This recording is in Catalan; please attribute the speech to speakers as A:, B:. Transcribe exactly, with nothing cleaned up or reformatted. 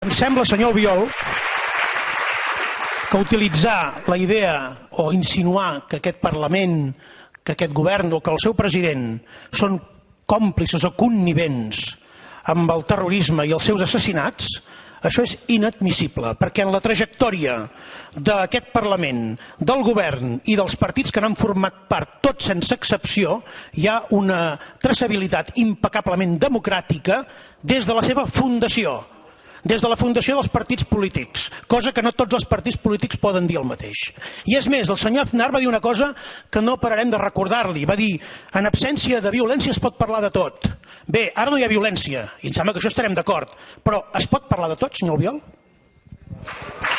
A: Em sembla, senyor Albiol, que utilitzar la idea o insinuar que aquest Parlament, que aquest govern o que el seu president són còmplices o connivents amb el terrorisme i els seus assassinats, això és inadmissible, perquè en la trajectòria d'aquest Parlament, del govern i dels partits que n'han format part, tots sense excepció, hi ha una traçabilitat impecablement democràtica des de la seva fundació, des de la fundació dels partits polítics, cosa que no tots els partits polítics poden dir el mateix. I és més, el senyor Aznar va dir una cosa que no pararem de recordar-li, va dir, en absència de violència es pot parlar de tot. Bé, ara no hi ha violència, i em sembla que això estarem d'acord, però es pot parlar de tot, senyor Albiol?